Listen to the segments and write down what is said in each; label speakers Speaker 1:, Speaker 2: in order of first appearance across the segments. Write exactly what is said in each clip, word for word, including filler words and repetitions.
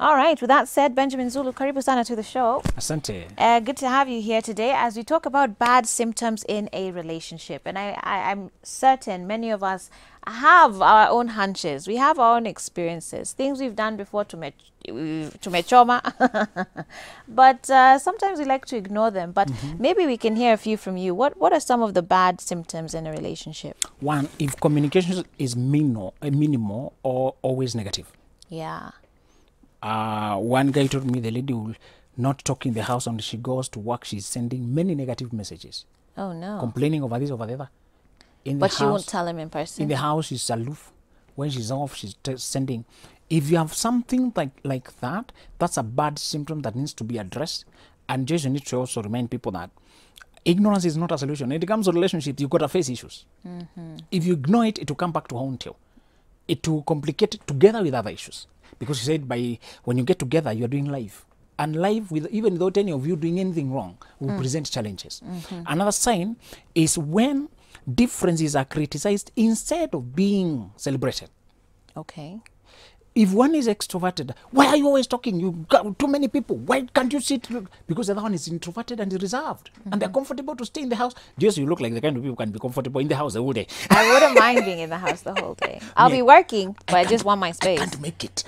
Speaker 1: All right. With that said, Benjamin Zulu, karibu sana to the show.
Speaker 2: Asante.
Speaker 1: Uh, good to have you here today as we talk about bad symptoms in a relationship. And I, I, I'm certain many of us have our own hunches. We have our own experiences, things we've done before to me, to me trauma. But uh, sometimes we like to ignore them. But mm-hmm. maybe we can hear a few from you. What What are some of the bad symptoms in a relationship?
Speaker 2: One, if communication is minimal, uh, minimal or always negative.
Speaker 1: Yeah.
Speaker 2: Uh, one guy told me the lady will not talk in the house, and she goes to work, she's sending many negative messages.
Speaker 1: Oh, no.
Speaker 2: Complaining over this, over the other. In
Speaker 1: but
Speaker 2: the
Speaker 1: she
Speaker 2: house,
Speaker 1: won't tell him in person?
Speaker 2: In the house, she's aloof. When she's off, she's t- sending. If you have something like, like that, that's a bad symptom that needs to be addressed. And just you need to also remind people that ignorance is not a solution. When it comes to relationships, you've got to face issues. Mm-hmm. If you ignore it, it will come back to haunt you. It will complicate it together with other issues. Because you said by when you get together, you're doing life. And life, with even without any of you doing anything wrong, will mm. present challenges. Mm-hmm. Another sign is when differences are criticized instead of being celebrated.
Speaker 1: Okay.
Speaker 2: If one is extroverted, why are you always talking? You got too many people. Why can't you sit? Because the other one is introverted and reserved. Mm-hmm. And they're comfortable to stay in the house. Just you look like the kind of people who can be comfortable in the house the whole day.
Speaker 1: I wouldn't mind being in the house the whole day. I'll yeah. be working, but I, I just want my space.
Speaker 2: I can't make it.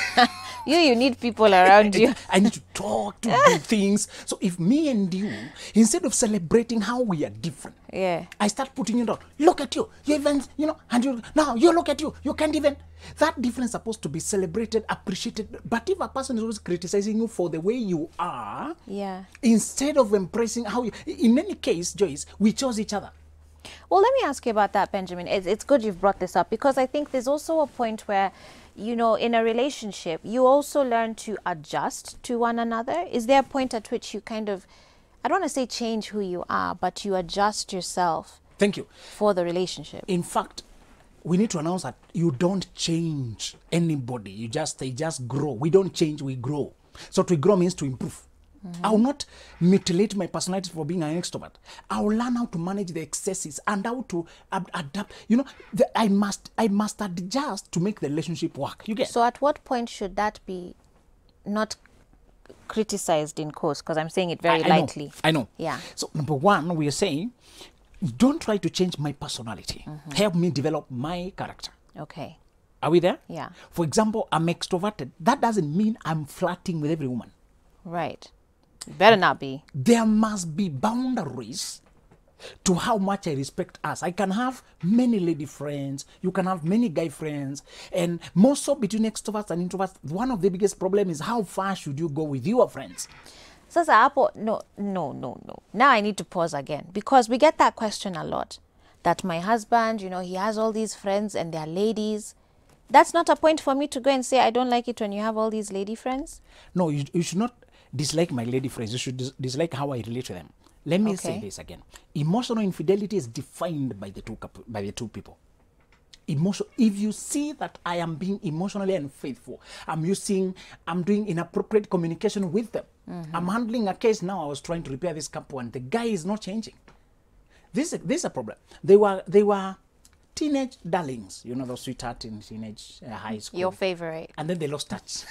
Speaker 1: You, you need people around you.
Speaker 2: I need to talk, to do things. So if me and you, instead of celebrating how we are different,
Speaker 1: yeah,
Speaker 2: I start putting it out. Look at you. You even, you know, and you, now you look at you. You can't even. That difference is supposed to be celebrated, appreciated. But if a person is always criticizing you for the way you are,
Speaker 1: yeah,
Speaker 2: instead of embracing how you, in any case, Joyce, we chose each other.
Speaker 1: Well, let me ask you about that, Benjamin. It's, it's good you've brought this up because I think there's also a point where, you know, in a relationship, you also learn to adjust to one another. Is there a point at which you kind of, I don't want to say change who you are, but you adjust yourself?
Speaker 2: Thank you.
Speaker 1: For the relationship.
Speaker 2: In fact, we need to announce that you don't change anybody. You just, they just grow. We don't change, we grow. So to grow means to improve. Mm-hmm. I will not mutilate my personality for being an extrovert. I will learn how to manage the excesses and how to ab- adapt. You know, the, I must I must adjust to make the relationship work. You get?
Speaker 1: So at what point should that be not criticized in course? Because I'm saying it very
Speaker 2: I, I
Speaker 1: lightly.
Speaker 2: Know, I know.
Speaker 1: Yeah.
Speaker 2: So number one, we are saying, don't try to change my personality. Mm-hmm. Help me develop my character.
Speaker 1: Okay.
Speaker 2: Are we there?
Speaker 1: Yeah.
Speaker 2: For example, I'm extroverted. That doesn't mean I'm flirting with every woman.
Speaker 1: Right. Better not be.
Speaker 2: There must be boundaries to how much I respect us. I can have many lady friends. You can have many guy friends. And more so between extroverts and introverts, one of the biggest problems is how far should you go with your friends?
Speaker 1: Sasa hapo, no, no, no, no. Now I need to pause again because we get that question a lot. That my husband, you know, he has all these friends and they're ladies. That's not a point for me to go and say, I don't like it when you have all these lady friends?
Speaker 2: No, you, you should not dislike my lady friends. You should dis- dislike how I relate to them. Let me okay. say this again. Emotional infidelity is defined by the two couple, by the two people. Emotion. If you see that I am being emotionally unfaithful, I'm using, I'm doing inappropriate communication with them. Mm-hmm. I'm handling a case now. I was trying to repair this couple, and the guy is not changing. This, this is a problem. They were, they were teenage darlings. You know, those sweetheart in teenage uh, high school.
Speaker 1: Your favorite.
Speaker 2: And then they lost touch.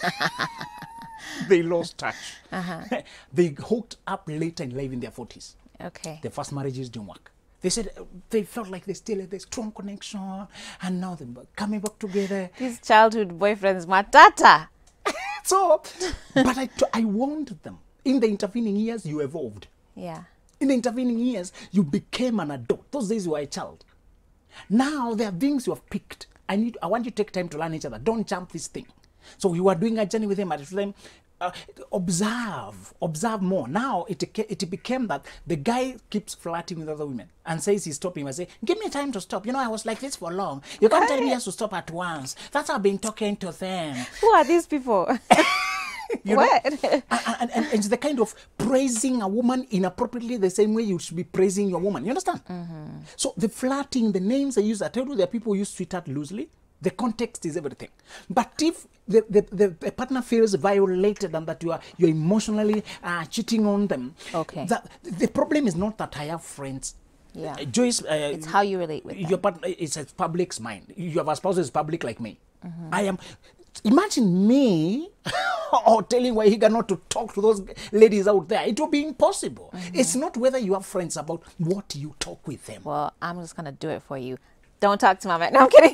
Speaker 2: They lost touch. Uh-huh. They hooked up later in life in their forties.
Speaker 1: Okay.
Speaker 2: Their first marriages didn't work. They said they felt like they still had a strong connection, and now they're coming back together.
Speaker 1: These childhood boyfriends, matata.
Speaker 2: So, but I, I warned them. In the intervening years, you evolved.
Speaker 1: Yeah.
Speaker 2: In the intervening years, you became an adult. Those days you were a child. Now there are things you have picked. I need. I want you to take time to learn each other. Don't jump this thing. So you are doing a journey with him at the time. Uh, observe, observe more. Now it it became that the guy keeps flirting with other women and says he's stopping. I say, give me time to stop. You know, I was like this for long. You can't tell me he has to stop at once. That's how I've been talking to them.
Speaker 1: Who are these people?
Speaker 2: You
Speaker 1: what?
Speaker 2: Know? and, and, and it's the kind of praising a woman inappropriately the same way you should be praising your woman. You understand? Mm-hmm. So the flirting, the names they use, I tell you, there are people who use sweetheart loosely. The context is everything. But if the, the, the, the partner feels violated and that you are you're emotionally uh, cheating on them,
Speaker 1: okay.
Speaker 2: That, the problem is not that I have friends.
Speaker 1: Yeah.
Speaker 2: Uh, Joyce, uh,
Speaker 1: it's how you relate with them.
Speaker 2: Your partner, it's a public's mind. You have a spouse who's public like me. Mm-hmm. I am. Imagine me or telling Wahiga not to talk to those ladies out there. It will be impossible. Mm-hmm. It's not whether you have friends, about what you talk with them.
Speaker 1: Well, I'm just going to do it for you. Don't talk to my man. No, I'm kidding.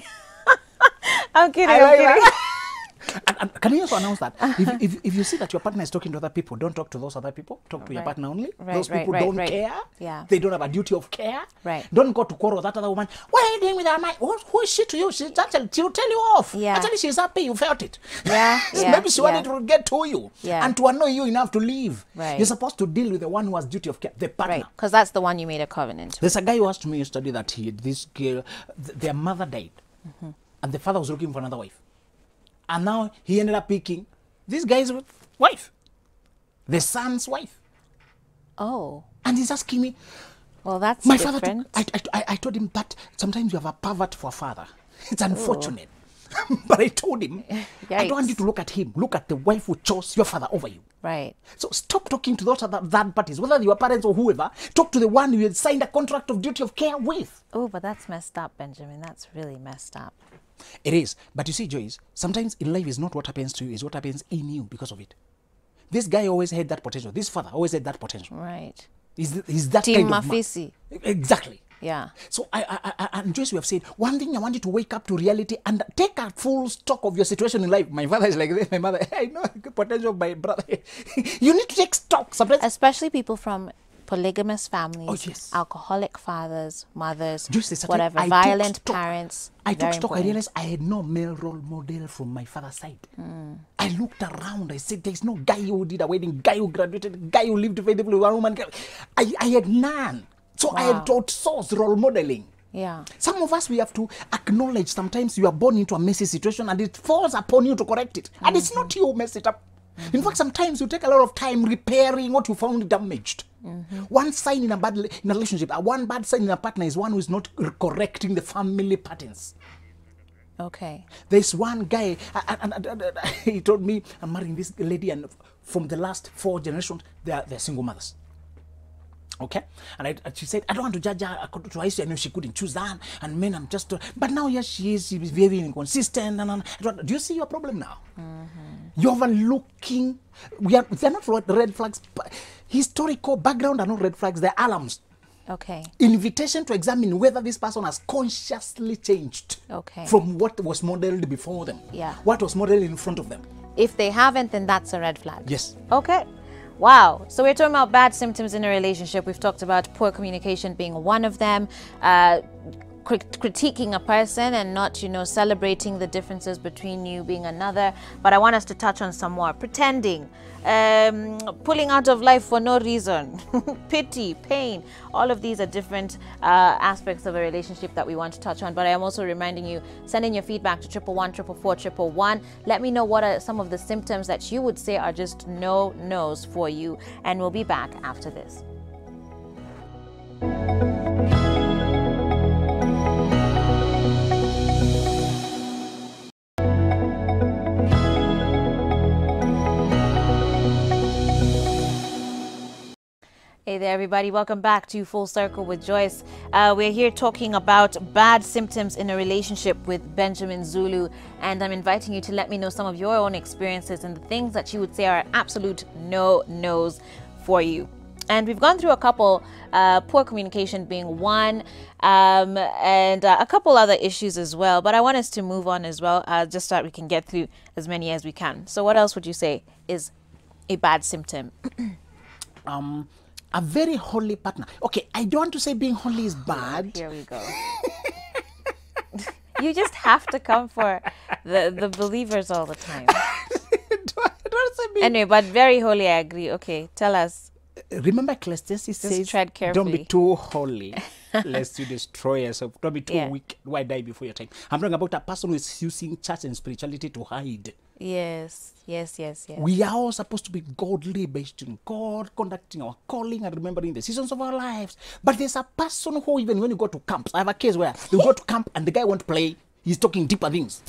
Speaker 1: I'm kidding.
Speaker 2: I
Speaker 1: I'm
Speaker 2: like
Speaker 1: kidding.
Speaker 2: That. And, and can you also announce that if, if, if you see that your partner is talking to other people, don't talk to those other people. Talk to
Speaker 1: right.
Speaker 2: your partner only.
Speaker 1: Right,
Speaker 2: those
Speaker 1: right,
Speaker 2: people
Speaker 1: right,
Speaker 2: don't
Speaker 1: right.
Speaker 2: care.
Speaker 1: Yeah.
Speaker 2: They don't have a duty of care.
Speaker 1: Right.
Speaker 2: Don't go to quarrel with that other woman. What are you doing with that man? What, who is she to you? She's actually, she'll tell you off.
Speaker 1: Yeah.
Speaker 2: Actually, she's happy. You felt it.
Speaker 1: Yeah. yeah
Speaker 2: Maybe she
Speaker 1: yeah.
Speaker 2: wanted to get to you
Speaker 1: yeah.
Speaker 2: and to annoy you enough to leave.
Speaker 1: Right.
Speaker 2: You're supposed to deal with the one who has duty of care, the partner.
Speaker 1: Right. Because that's the one you made a covenant.
Speaker 2: There's a guy who asked me yesterday that he, this girl, th their mother died, mm-hmm. and the father was looking for another wife, and now he ended up picking this guy's wife, the son's wife.
Speaker 1: Oh.
Speaker 2: And he's asking me,
Speaker 1: well, that's
Speaker 2: my
Speaker 1: different.
Speaker 2: father. Took, I, I, I told him that sometimes you have a pervert for a father. It's unfortunate. But I told him, Yikes. I don't want you to look at him. Look at the wife who chose your father over you.
Speaker 1: Right.
Speaker 2: So stop talking to those other third parties, whether your parents or whoever. Talk to the one you had signed a contract of duty of care with.
Speaker 1: Oh, but that's messed up, Benjamin. That's really messed up.
Speaker 2: It is. But you see, Joyce, sometimes in life is not what happens to you, it's what happens in you because of it. This guy always had that potential. This father always had that potential.
Speaker 1: Right.
Speaker 2: He's, he's that
Speaker 1: Team
Speaker 2: kind
Speaker 1: Mafisi.
Speaker 2: of man. Exactly.
Speaker 1: Yeah.
Speaker 2: So, I, I, I, and Joyce, we have said, one thing I want you to wake up to reality and take a full stock of your situation in life. My father is like this. My mother, I know the potential of my brother. You need to take stock. Sometimes.
Speaker 1: Especially people from polygamous families,
Speaker 2: oh, yes.
Speaker 1: alcoholic fathers, mothers,
Speaker 2: Joyce,
Speaker 1: whatever,
Speaker 2: I
Speaker 1: violent
Speaker 2: took
Speaker 1: parents.
Speaker 2: I took stock.
Speaker 1: Important.
Speaker 2: I realized I had no male role model from my father's side. Mm. I looked around. I said, there's no guy who did a wedding, guy who graduated, guy who lived faithfully with one woman. I, I had none. So wow. I had outsourced role modeling.
Speaker 1: Yeah.
Speaker 2: Some of us, we have to acknowledge sometimes you are born into a messy situation and it falls upon you to correct it. Mm-hmm. And it's not you who mess it up. Mm-hmm. In fact, sometimes you take a lot of time repairing what you found damaged. Mm-hmm. One sign in a bad in a relationship, uh, one bad sign in a partner is one who is not correcting the family patterns.
Speaker 1: Okay.
Speaker 2: There's one guy, and, and, and, and he told me, I'm marrying this lady, and from the last four generations, they are they're single mothers. Okay, and, I, and she said, I don't want to judge her. Twice I know she couldn't choose that, and men, I'm just. Uh, but now, yes, she is. She's very inconsistent. And, and do you see your problem now? Mm-hmm. You're overlooking. We are. They're not red flags. But historical background are not red flags. They're alarms.
Speaker 1: Okay.
Speaker 2: Invitation to examine whether this person has consciously changed.
Speaker 1: Okay.
Speaker 2: From what was modeled before them.
Speaker 1: Yeah.
Speaker 2: What was modeled in front of them.
Speaker 1: If they haven't, then that's a red flag.
Speaker 2: Yes.
Speaker 1: Okay. Wow. So we're talking about bad symptoms in a relationship. We've talked about poor communication being one of them, uh, crit critiquing a person and not, you know, celebrating the differences between you being another. But I want us to touch on some more. Pretending, um, pulling out of life for no reason, pity, pain. All of these are different uh, aspects of a relationship that we want to touch on. But I am also reminding you, send in your feedback to triple one, triple four, triple one. Let me know what are some of the symptoms that you would say are just no nos for you. And we'll be back after this. Hey there, everybody. Welcome back to Full Circle with Joyce. Uh, we're here talking about bad symptoms in a relationship with Benjamin Zulu, and I'm inviting you to let me know some of your own experiences and the things that you would say are absolute no-nos for you. And we've gone through a couple, uh, poor communication being one, um, and uh, a couple other issues as well. But I want us to move on as well, uh, just so that we can get through as many as we can. So what else would you say is a bad symptom?
Speaker 2: um. A very holy partner. Okay, I don't want to say being holy is bad.
Speaker 1: Here we go. You just have to come for the, the believers all the time.
Speaker 2: don't, don't say being...
Speaker 1: Anyway, but very holy, I agree. Okay, tell us.
Speaker 2: Remember Ecclesiastes says,
Speaker 1: tread carefully.
Speaker 2: Don't be too holy, lest you destroy yourself. Don't be too
Speaker 1: Yeah.
Speaker 2: weak. Why die before your time? I'm talking about a person who is using church and spirituality to hide.
Speaker 1: Yes, yes, yes, yes.
Speaker 2: We are all supposed to be godly, based in God, conducting our calling and remembering the seasons of our lives. But there's a person who, even when you go to camps, I have a case where you go to camp and the guy won't play, he's talking deeper things.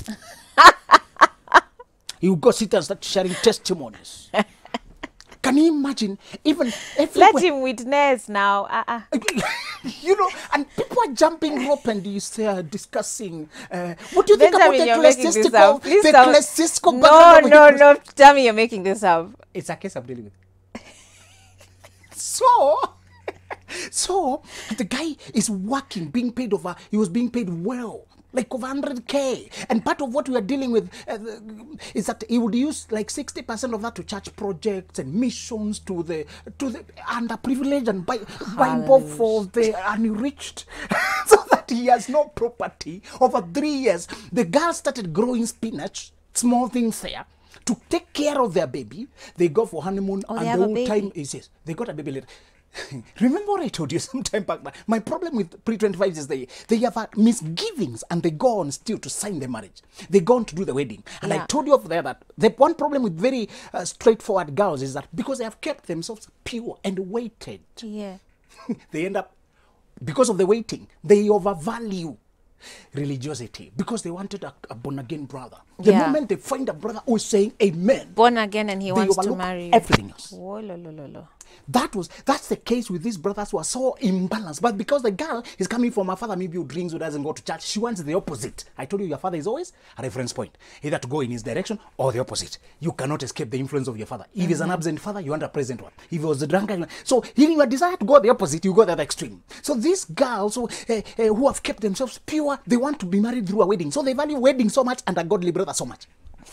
Speaker 2: You go sit and start sharing testimonies. Can you imagine? Even if
Speaker 1: let him witness now. Uh, uh.
Speaker 2: You know, and people are jumping rope and you say, uh, discussing. Uh, what do you think
Speaker 1: Benjamin,
Speaker 2: about the
Speaker 1: you're making this
Speaker 2: ecclesiastical,
Speaker 1: up. Please
Speaker 2: the
Speaker 1: stop.
Speaker 2: ecclesiastical
Speaker 1: No,
Speaker 2: background of
Speaker 1: no,
Speaker 2: Hebrews?
Speaker 1: no. Tell me you're making this up.
Speaker 2: It's a case I'm dealing with. So, so the guy is working, being paid over. He was being paid well, like over one hundred K. And part of what we are dealing with uh, is that he would use like sixty percent of that to church projects and missions to the to the underprivileged and buy, Bible for the unreached, so that he has no property. Over three years, the girl started growing spinach, small things there, to take care of their baby. They go for honeymoon,
Speaker 1: Oh,
Speaker 2: and
Speaker 1: they have
Speaker 2: the
Speaker 1: a
Speaker 2: whole
Speaker 1: baby.
Speaker 2: time is yes, they got a baby later. Remember what I told you some time back? My problem with pre twenty-five is they they have uh, misgivings and they go on still to sign the marriage. They go on to do the wedding. And
Speaker 1: Yeah.
Speaker 2: I told you over there that the one problem with very uh, straightforward girls is that because they have kept themselves pure and waited,
Speaker 1: Yeah.
Speaker 2: they end up, because of the waiting, they overvalue religiosity because they wanted a, a born again brother. The
Speaker 1: Yeah.
Speaker 2: moment they find a brother who is saying amen,
Speaker 1: Born again and he
Speaker 2: they
Speaker 1: wants to
Speaker 2: overlook
Speaker 1: marry you.
Speaker 2: everything else.
Speaker 1: Whoa, lo, lo, lo, lo.
Speaker 2: That was that's the case with these brothers who are so imbalanced. But because the girl is coming from her father, maybe who drinks, who doesn't go to church, she wants the opposite. I told you your father is always a reference point, either to go in his direction or the opposite. You cannot escape the influence of your father. If he's an absent father, you want a present one. If he was a drunkard, you want... so if you desire to go the opposite, you go the other extreme. So these girls who, uh, uh, who have kept themselves pure, they want to be married through a wedding. So they value wedding so much and a godly brother so much.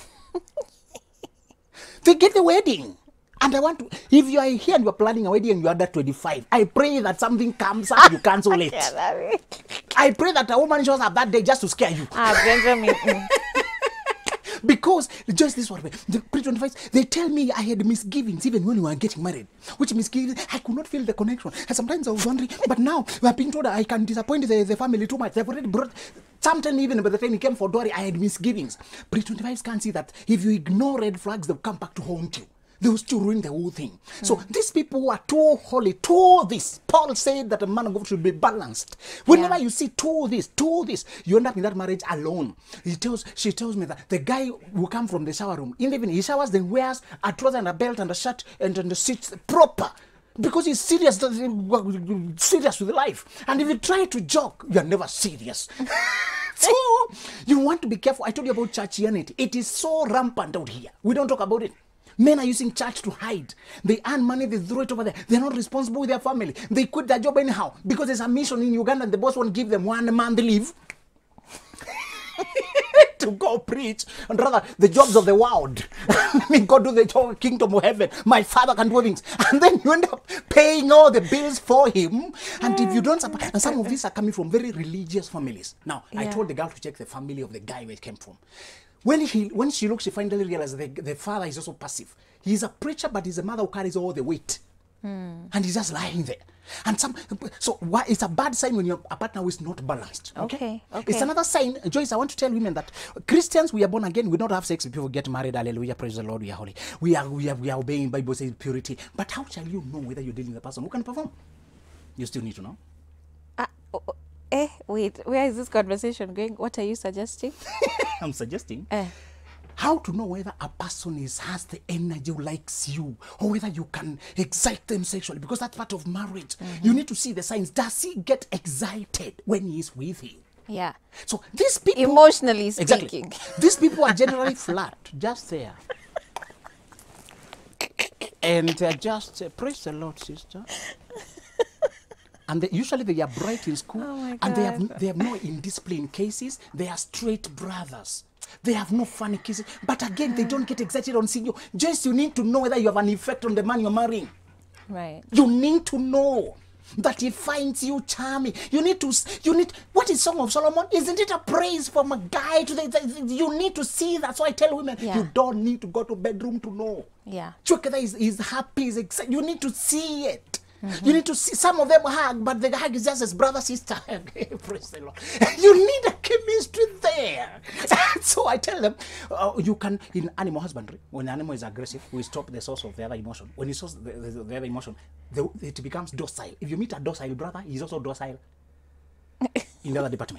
Speaker 2: They get the wedding. And I want to, if you are here and you are planning a wedding and you are under twenty-five, I pray that something comes up, you cancel it. I pray that a woman shows up that day just to scare you.
Speaker 1: Ah, Benjamin. mm.
Speaker 2: Because just this one, the pre twenty-five, they tell me I had misgivings even when we were getting married. Which misgivings? I could not feel the connection. And sometimes I was wondering, but now we have been told I can disappoint the, the family too much. They've already brought, sometimes even by the time he came for Dory, I had misgivings. Pre twenty-fives can't see that if you ignore red flags, they'll come back to haunt you. They will still ruin the whole thing. Mm. So these people who are too holy, too this. Paul said that a man of God should be balanced. Whenever
Speaker 1: Yeah.
Speaker 2: you see too this, too this, you end up in that marriage alone. He tells, she tells me that the guy will come from the shower room. In the evening, he showers, then wears a trouser and a belt and a shirt and, and sits proper. Because he's serious, serious with life. And if you try to joke, you are never serious. So, you want to be careful. I told you about churchianity. It is so rampant out here. We don't talk about it. Men are using church to hide. They earn money, they throw it over there. They're not responsible with their family. They quit their job anyhow because there's a mission in Uganda and the boss won't give them one month leave to go preach. And rather, the jobs of the world. Me go do the job, kingdom of heaven. My father can do things. And then you end up paying all the bills for him. And if you don't support, and some of these are coming from very religious families. Now, I
Speaker 1: Yeah.
Speaker 2: told the girl to check the family of the guy where it came from. When he, when she looks, she finally realizes the, the father is also passive. He's a preacher, but he's a mother who carries all the weight. Mm. And he's just lying there. And some, so why, it's a bad sign when your partner who is not balanced. Okay?
Speaker 1: Okay, okay.
Speaker 2: It's another sign, Joyce, I want to tell women that Christians, we are born again, we don't have sex before we get married. Hallelujah, praise the Lord, we are holy. We are, we are, we are obeying Bible says purity. But how shall you know whether you're dealing with a person who can perform? You still need to know.
Speaker 1: Ah, oh, oh, eh, wait. Where is this conversation going? What are you suggesting?
Speaker 2: I'm suggesting.
Speaker 1: Eh.
Speaker 2: How to know whether a person is has the energy, likes you, or whether you can excite them sexually, because that's part of marriage. Mm-hmm. You need to see the signs. Does he get excited when he is with you?
Speaker 1: Yeah.
Speaker 2: So these people,
Speaker 1: Emotionally
Speaker 2: exactly,
Speaker 1: speaking.
Speaker 2: these people are generally flat, just there, and they're just uh, praise the Lord, sister. And they, usually they are bright in school,
Speaker 1: Oh my
Speaker 2: and they have
Speaker 1: God.
Speaker 2: they have no indiscipline cases. They are straight brothers. They have no funny cases. But again, they don't get excited on seeing you. Just you need to know whether you have an effect on the man you're marrying.
Speaker 1: Right.
Speaker 2: You need to know that he finds you charming. You need to, you need, what is Song of Solomon? Isn't it a praise from a guy to the, the you need to see that. So I tell women,
Speaker 1: Yeah.
Speaker 2: you don't need to go to bedroom to know.
Speaker 1: Yeah.
Speaker 2: Chukada is, is happy, is excited. You need to see it. Mm-hmm. You need to see, some of them hug, but the hug is just as brother, sister. Praise the Lord. You need a chemistry there. So I tell them, uh, you can, in animal husbandry, when the animal is aggressive, we stop the source of the other emotion. When you source the, the, the other emotion, the, it becomes docile. If you meet a docile brother, he's also docile in the other department.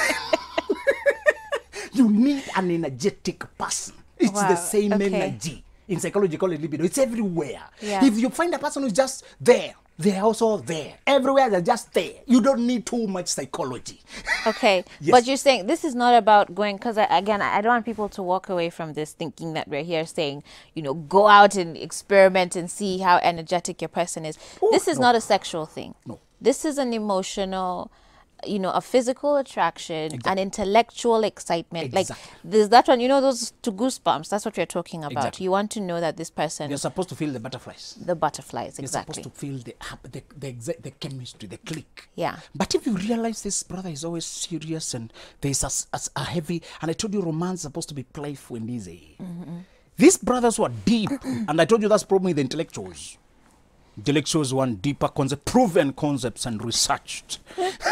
Speaker 2: You need an energetic person. It's
Speaker 1: Wow,
Speaker 2: the same
Speaker 1: okay.
Speaker 2: energy. In psychology, call it libido. It's everywhere.
Speaker 1: Yeah.
Speaker 2: If you find a person who's just there,
Speaker 3: they're also there. Everywhere, they're just there. You don't need too much psychology.
Speaker 1: Okay,
Speaker 3: Yes.
Speaker 1: but you're saying this is not about going, because again, I don't want people to walk away from this thinking that we're here saying, you know, go out and experiment and see how energetic your person is.
Speaker 3: Oh,
Speaker 1: this is
Speaker 3: no.
Speaker 1: not a sexual thing.
Speaker 3: No.
Speaker 1: This is an emotional, you know, a physical attraction,
Speaker 3: Exactly.
Speaker 1: an intellectual excitement.
Speaker 3: Exactly.
Speaker 1: Like there's that one, you know, those two goosebumps. That's what we're talking about.
Speaker 3: Exactly.
Speaker 1: You want to know that this person,
Speaker 3: You're supposed to feel the butterflies.
Speaker 1: the butterflies,
Speaker 3: You're
Speaker 1: exactly.
Speaker 3: supposed to feel the the the, exa- the chemistry, the click.
Speaker 1: Yeah.
Speaker 3: But if you realize this brother is always serious and there's a, a, a heavy, and I told you romance is supposed to be playful and easy. Mm-hmm. These brothers were deep, and I told you that's probably the intellectuals. Intellectuals want deeper concepts, proven concepts, and researched.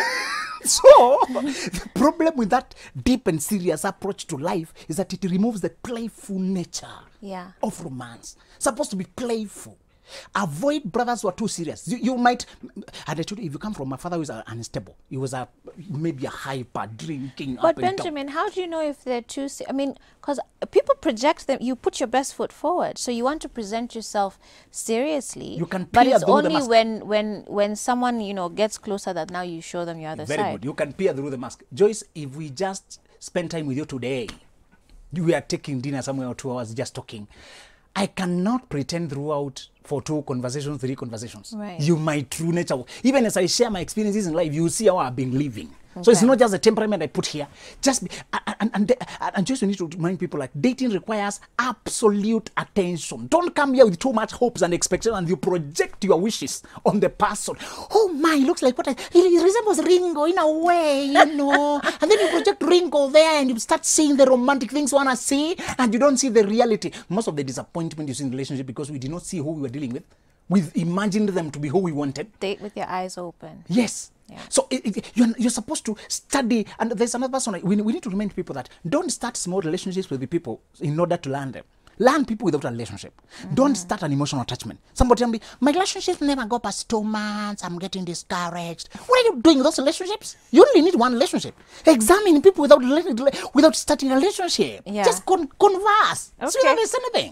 Speaker 3: So, the problem with that deep and serious approach to life is that it removes the playful nature
Speaker 1: Yeah.
Speaker 3: of romance. It's supposed to be playful. Avoid brothers who are too serious. You, you might, and I told you, if you come from a father who is uh, unstable, he was a maybe a hyper drinking.
Speaker 1: But
Speaker 3: up and down.
Speaker 1: Benjamin, how do you know if they're too? se- I mean, because people project them. You put your best foot forward, so you want to present yourself seriously.
Speaker 3: You can
Speaker 1: but
Speaker 3: peer
Speaker 1: it's
Speaker 3: through the
Speaker 1: only
Speaker 3: mask.
Speaker 1: when when when someone you know gets closer that now you show them your other
Speaker 3: Very
Speaker 1: side.
Speaker 3: good. You can peer through the mask. Joyce, if we just spend time with you today, we are taking dinner somewhere or two hours just talking. I cannot pretend throughout for two conversations, three conversations.
Speaker 1: Right.
Speaker 3: You, my true nature. Even as I share my experiences in life, you see how I've been living. So it's
Speaker 1: Okay.
Speaker 3: not just the temperament I put here. Just be, and, and, and, and just you need to remind people like dating requires absolute attention. Don't come here with too much hopes and expectations and you project your wishes on the person. Oh my, looks like what I, he resembles Ringo in a way, you know. And then you project Ringo there and you start seeing the romantic things you want to see and you don't see the reality. Most of the disappointment you see in relationship because we did not see who we were dealing with. We imagined them to be who we wanted.
Speaker 1: Date with your eyes open.
Speaker 3: Yes.
Speaker 1: Yeah.
Speaker 3: So it, it, you're, you're supposed to study, and there's another person. Like, we, we need to remind people that don't start small relationships with the people in order to learn them. Learn people without a relationship. Mm-hmm. Don't start an emotional attachment. Somebody tell me, my relationships never go past two months. I'm getting discouraged. What are you doing with those relationships? You only need one relationship. Examine people without without starting a relationship.
Speaker 1: Yeah.
Speaker 3: Just con- converse.
Speaker 1: Okay.
Speaker 3: So you don't miss anything.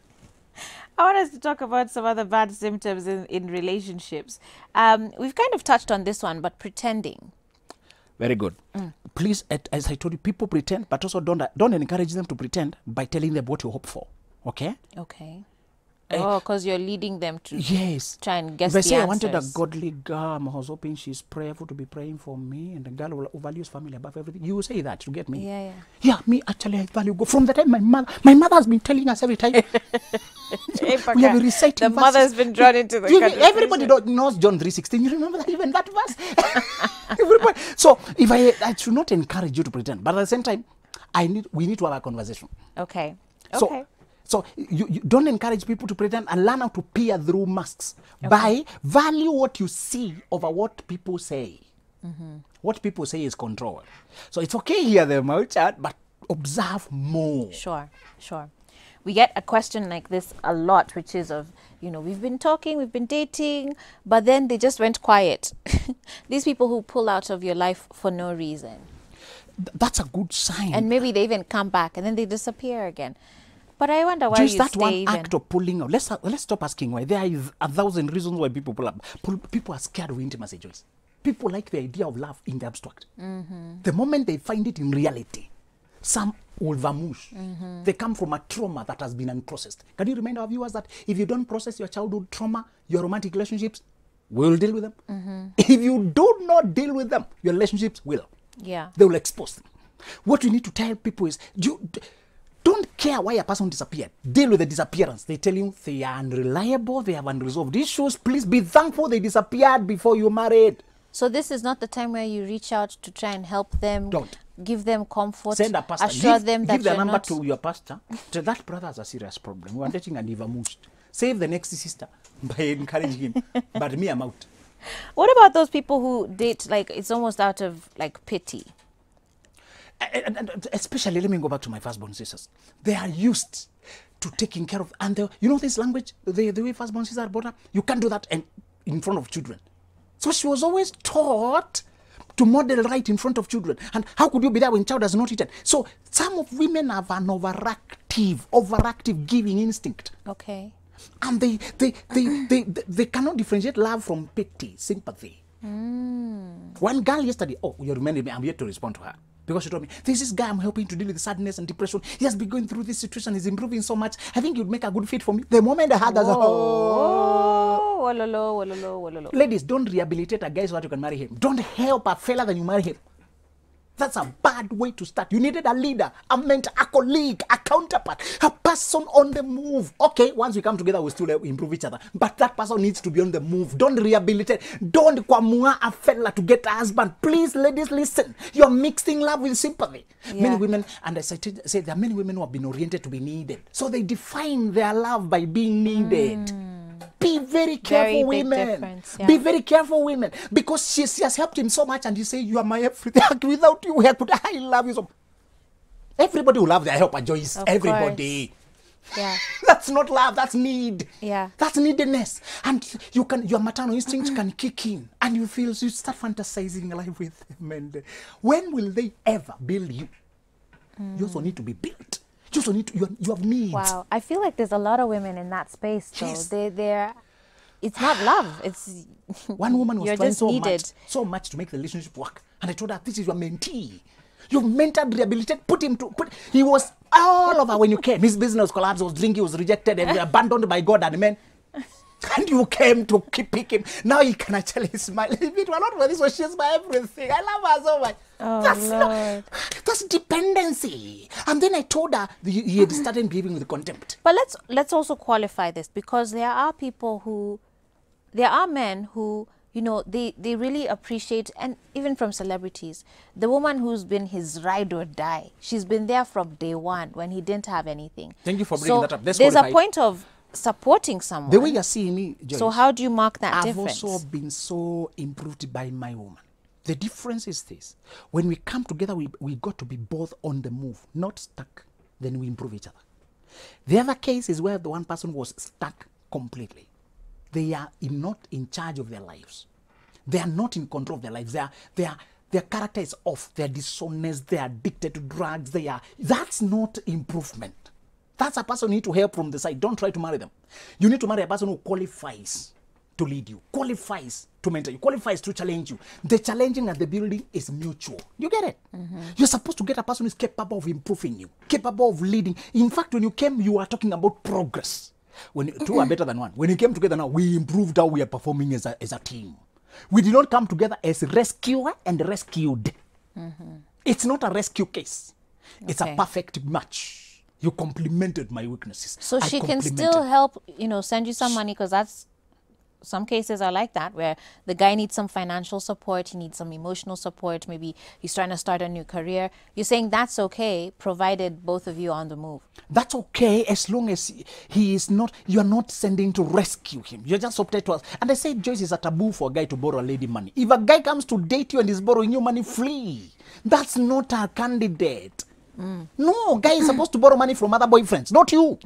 Speaker 1: I want us to talk about some other bad symptoms in, in relationships. Um, we've kind of touched on this one, but pretending.
Speaker 3: Very good. Mm. Please, as I told you, people pretend, but also don't don't encourage them to pretend by telling them what you hope for. Okay?
Speaker 1: Okay.
Speaker 3: Uh,
Speaker 1: oh, because you're leading them to
Speaker 3: yes.
Speaker 1: try and guess
Speaker 3: If I
Speaker 1: the
Speaker 3: say
Speaker 1: answers.
Speaker 3: I wanted a godly girl, I was hoping she's prayerful to be praying for me, and a girl who values family above everything. You will say that to get me.
Speaker 1: Yeah, yeah.
Speaker 3: Yeah, me actually I value God. From the time my mother, my mother has been telling us every time. We have been reciting
Speaker 1: The mother has
Speaker 3: verses.
Speaker 1: been drawn into the
Speaker 3: You-
Speaker 1: conversation.
Speaker 3: Everybody don't- knows John three sixteen. You remember that, even that verse? Everybody. So if I, I should not encourage you to pretend, but at the same time, I need we need to have a conversation.
Speaker 1: Okay.
Speaker 3: So,
Speaker 1: Okay.
Speaker 3: So you, you don't encourage people to pretend and learn how to peer through masks. Okay. By value what you see over what people say. Mm-hmm. What people say is control. So it's okay hear them out, chat, but observe more.
Speaker 1: Sure, sure. We get a question like this a lot, which is of, you know, we've been talking, we've been dating, but then they just went quiet. These people who pull out of your life for no reason.
Speaker 3: Th- that's a good sign.
Speaker 1: And maybe they even come back and then they disappear again. But I wonder why
Speaker 3: Just
Speaker 1: you
Speaker 3: that
Speaker 1: stay
Speaker 3: one
Speaker 1: even.
Speaker 3: act of pulling out. Let's let's stop asking why. There is a thousand reasons why people pull up. Pull, people are scared of intimacy, Joyce. People like the idea of love in the abstract. Mm-hmm. The moment they find it in reality, some will vanish. Mm-hmm. They come from a trauma that has been unprocessed. Can you remind our viewers that if you don't process your childhood trauma, your romantic relationships will deal with them? Mm-hmm. If you do not deal with them, your relationships will.
Speaker 1: Yeah.
Speaker 3: They will expose them. What we need to tell people is, do you, don't care why a person disappeared. Deal with the disappearance. They tell you they are unreliable, they have unresolved issues. Please be thankful they disappeared before you married.
Speaker 1: So this is not the time where you reach out to try and help them.
Speaker 3: Don't.
Speaker 1: Give them comfort.
Speaker 3: Send a pastor.
Speaker 1: Assure
Speaker 3: give,
Speaker 1: them that
Speaker 3: give the
Speaker 1: you're
Speaker 3: number
Speaker 1: not...
Speaker 3: to your pastor. Tell that brother has a serious problem. We are dating and never moved. Save the next sister by encouraging him. But me, I'm out.
Speaker 1: What about those people who date, like, it's almost out of, like, pity?
Speaker 3: And, and, and especially, let me go back to my firstborn sisters. They are used to taking care of, and they, you know this language, the, the way firstborn sisters are brought up, you can't do that and in front of children. So she was always taught to model right in front of children. And how could you be there when child has not eaten? So some of women have an overactive, overactive giving instinct.
Speaker 1: Okay.
Speaker 3: And they they they, they, they, they cannot differentiate love from pity, sympathy.
Speaker 1: Mm.
Speaker 3: One girl yesterday, oh, you reminded me, I'm yet to respond to her. Because she told me, there's this guy I'm helping to deal with sadness and depression. He has been going through this situation. He's improving so much. I think you'd make a good fit for me. The moment I had that, oh.
Speaker 1: Wololo, wololo, wololo.
Speaker 3: Ladies, don't rehabilitate a guy so that you can marry him. Don't help a fella that you marry him. That's a bad way to start. You needed a leader, a mentor, a colleague, a counterpart, a person on the move. Okay, once we come together, we still improve each other. But that person needs to be on the move. Don't rehabilitate. Don't kwamua a fella to get a husband. Please, ladies, listen. You're mixing love with sympathy. Yeah. Many women, and I said, say there are many women who have been oriented to be needed. So they define their love by being needed. Mm. Be very careful, very women. Yeah. Be very careful, women. Because she, she has helped him so much, and you say, you are my everything. Without you, where could I love you so? Everybody will love their helper, Joyce. Of Everybody.
Speaker 1: Course. Yeah.
Speaker 3: That's not love, that's need.
Speaker 1: Yeah.
Speaker 3: That's neediness. And you can, your maternal instinct can kick in, and you feel, so you start fantasizing life with them. And when will they ever build you? Mm. You also need to be built. You also need to, you, you have needs.
Speaker 1: Wow, I feel like there's a lot of women in that space, though.
Speaker 3: Yes.
Speaker 1: They, they're, it's not love. It's
Speaker 3: one woman was
Speaker 1: you're
Speaker 3: trying
Speaker 1: just
Speaker 3: so
Speaker 1: needed.
Speaker 3: much, so much to make the relationship work, and I told her, "This is your mentee. You've mentored, rehabilitated, put him to put." He was all over when you came. His business collapsed. He was drinking. He was rejected and abandoned by God and men. And you came to keep pick him. Now he can actually smile. If it were not for this, she's my everything. I love her so much.
Speaker 1: Oh,
Speaker 3: that's
Speaker 1: Lord.
Speaker 3: Not, that's dependency. And then I told her he, he had started behaving with contempt.
Speaker 1: But let's let's also qualify this, because there are people who, there are men who, you know, they, they really appreciate, and even from celebrities, the woman who's been his ride or die. She's been there from day one when he didn't have anything.
Speaker 3: Thank you for bringing
Speaker 1: so
Speaker 3: that up. Let's
Speaker 1: there's
Speaker 3: qualify.
Speaker 1: a point of supporting someone.
Speaker 3: The way you're seeing me, Joyce,
Speaker 1: so how do you mark that
Speaker 3: I've
Speaker 1: difference?
Speaker 3: also been so improved by my woman. The difference is this: when we come together, we, we got to be both on the move, not stuck. Then we improve each other. The other case is where the one person was stuck completely. They are in, not in charge of their lives. They are not in control of their lives. They are, they are, their character is off. They are dishonest. They are addicted to drugs. They are. That's not improvement. That's a person you need to help from the side. Don't try to marry them. You need to marry a person who qualifies to lead you, qualifies to mentor you, qualifies to challenge you. The challenging and the building is mutual. You get it? Mm-hmm. You're supposed to get a person who is capable of improving you, capable of leading. In fact, when you came, you were talking about progress. When two are better than one. When you came together now, we improved how we are performing as a, as a team. We did not come together as rescuer and rescued. Mm-hmm. It's not a rescue case. Okay. It's a perfect match. You complemented my weaknesses.
Speaker 1: So she can still help, you know, send you some money, because that's, some cases are like that, where the guy needs some financial support, he needs some emotional support, maybe he's trying to start a new career. You're saying that's okay, provided both of you are on the move.
Speaker 3: That's okay, as long as he is not, you're not sending to rescue him. You're just opted to us. And I say, Joyce, is a taboo for a guy to borrow a lady money. If a guy comes to date you and is borrowing you money, flee. That's not a candidate. Mm. No, guy is supposed to borrow money from other boyfriends, not you.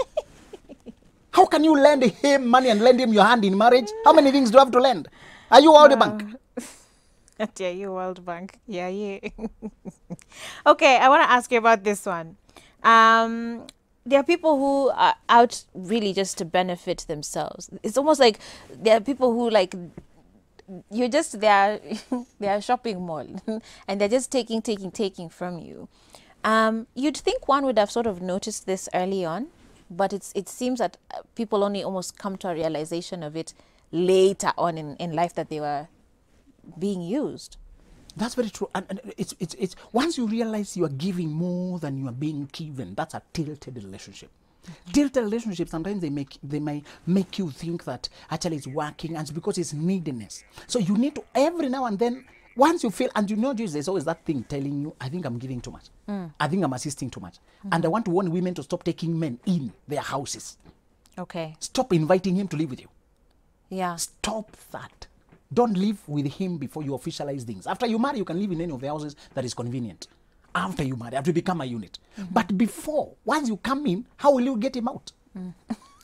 Speaker 3: How can you lend him money and lend him your hand in marriage? How many things do you have to lend? Are you World uh, Bank?
Speaker 1: Yeah, you World Bank. Yeah, yeah. Okay, I want to ask you about this one. Um, there are people who are out really just to benefit themselves. It's almost like there are people who, like, you're just there, they are shopping mall, and they're just taking, taking, taking from you. Um, you'd think one would have sort of noticed this early on, but it's it seems that people only almost come to a realization of it later on in, in life, that they were being used.
Speaker 3: That's very true. And, and it's, it's, it's, once you realize you are giving more than you are being given, that's a tilted relationship. Mm-hmm. Tilted relationships, sometimes they make they may make you think that actually it's working, and it's because it's neediness. So you need to, every now and then, once you feel, and you know, there's always that thing telling you, I think I'm giving too much. Mm. I think I'm assisting too much. Mm-hmm. And I want to warn women to stop taking men in their houses.
Speaker 1: Okay.
Speaker 3: Stop inviting him to live with you.
Speaker 1: Yeah.
Speaker 3: Stop that. Don't live with him before you officialize things. After you marry, you can live in any of the houses that is convenient. After you marry, after you become a unit. Mm-hmm. But before, once you come in, how will you get him out? Mm.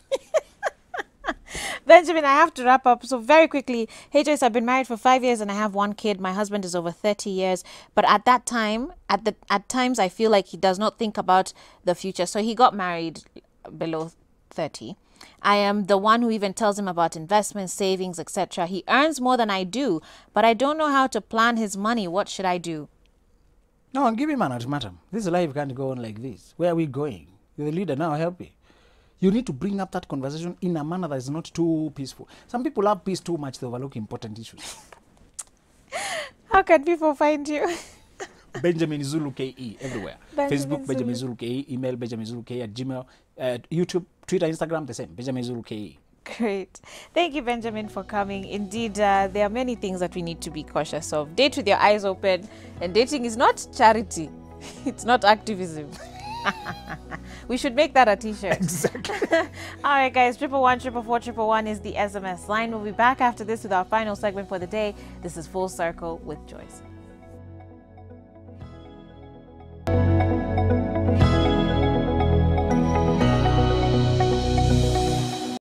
Speaker 1: Benjamin, I have to wrap up. So very quickly, hey Joyce, I've been married for five years and I have one kid. My husband is over thirty years. But at that time, at the at times, I feel like he does not think about the future. So he got married below thirty. I am the one who even tells him about investments, savings, et cetera. He earns more than I do, but I don't know how to plan his money. What should I do?
Speaker 2: No, give him an ultimatum. This life can't go on like this. Where are we going? You're the leader now, help me. You need to bring up that conversation in a manner that is not too peaceful. Some people love peace too much, they overlook important issues.
Speaker 1: How can people find you?
Speaker 2: Benjamin Zulu K E everywhere.
Speaker 1: Benjamin
Speaker 2: Facebook, Benjamin
Speaker 1: Zulu.
Speaker 2: Zulu K E, email Benjamin Zulu K E at Gmail, uh, YouTube, Twitter, Instagram, the same, Benjamin Zulu K E.
Speaker 1: Great. Thank you, Benjamin, for coming. Indeed, uh, there are many things that we need to be cautious of. Date with your eyes open, and dating is not charity. It's not activism. We should make that a t-shirt.
Speaker 2: Exactly.
Speaker 1: All right, guys. Triple one, triple four, triple one is the S M S line. We'll be back after this with our final segment for the day. This is Full Circle with Joyce.